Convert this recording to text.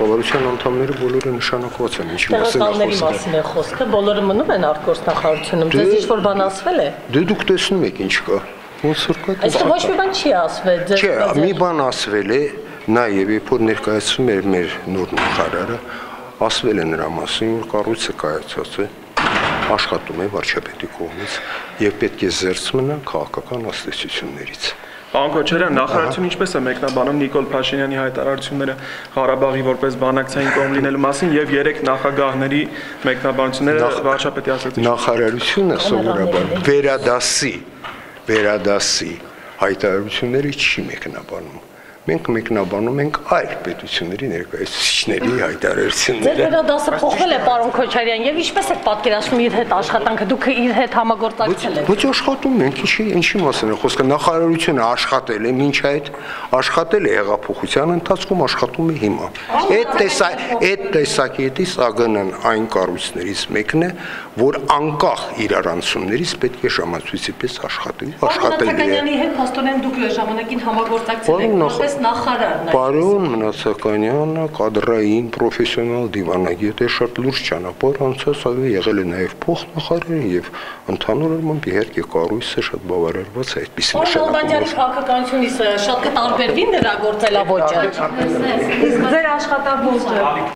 կառավարության անդամները բոլորը նշանակված են, ինչի Տեղակալների մասին է խոսքը, բոլորը մնում են արտգործնախարարությունում, ձեզ ինչ-որ բան ասվել է։ Դե դուք տեսնում եք ինչ կա։ Ոնց որ կա։ Այսինքն ոչ մի բան չի ասվել։ Չէ, մի բան ասվել է, նաև երբ որ ներկայացվում էր մեր նոր նախարարը, ասվել է նրա մասին, որ կառույցը կայացած է, աշխատում է վարչապետի կողմից եւ պետք է զերծ մնա քաղաքական աստեցություններից։ Պարոն Քոչարյան, նախարարությունը ինչպես է մեկնաբանում Նիկոլ Փաշինյանի հայտարարությունները Ղարաբաղի որպես բանակցային կողմ լինելու մասին եւ 3 նախագահների մեկնաբանությունները վարչապետի ասացին։ Նախարարությունը սովորաբար վերադասի հայտարարությունները չի մեկնաբանում։ Մենք մեկնաբանում ենք այլ պետությունների ներկայացուցիչների հայտարարությունները։ Ձեր վերադասը փոխվել է, պարոն Քոչարյան, եւ ինչպես եք պատկերացնում իր հետ աշխատանքը, դուք իր հետ համագործակցել եք։ Ոչ աշխատում ենք, ինչի մասին է խոսքը, նախարարությունը աշխատել է, մինչ այդ աշխատել է հեղափոխության ընթացքում, աշխատում է հիմա։ Այդ տեսակետից ԱԳՆ-ն այն կառույցներից մեկն է, որ անկախ իրարանցումներից պետք է ժամացույցի պես աշխատի, աշխատել է։ Մնացականյանի հետ փաստորեն դուք ժամանակին համագործակցել եք։ Պարոն Մնացականյանը կադրային պրոֆեսիոնալ դիվանագետ է, շատ լուրջ ճանապարհ անցած, եղել է նաև փոխնախարար եւ ընդհանուր առմամբ իհարկե կառույցը շատ բավարարված է այդպիսի նշանակով։ Բանդյանի քաղաքականությունից շատ կտարբերվի նրա գործելավոճը։ Իսկ ձեր աշխատավոճը